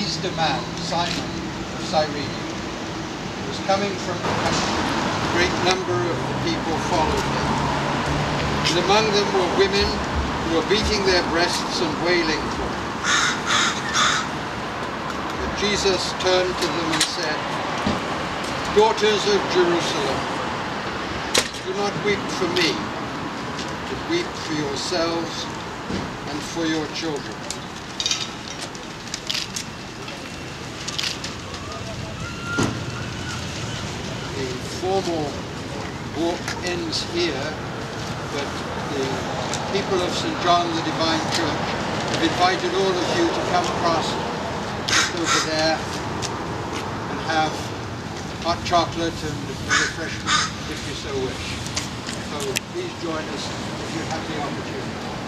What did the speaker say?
raised a man, Simon of Cyrene, who was coming from the country. A great number of the people followed him. And among them were women who were beating their breasts and wailing for him. But Jesus turned to them and said, "Daughters of Jerusalem, do not weep for me, but weep for yourselves and for your children. The formal walk ends here, but the people of St. John the Divine Church have invited all of you to come across just over there and have hot chocolate and refreshment if you so wish. So please join us if you have the opportunity.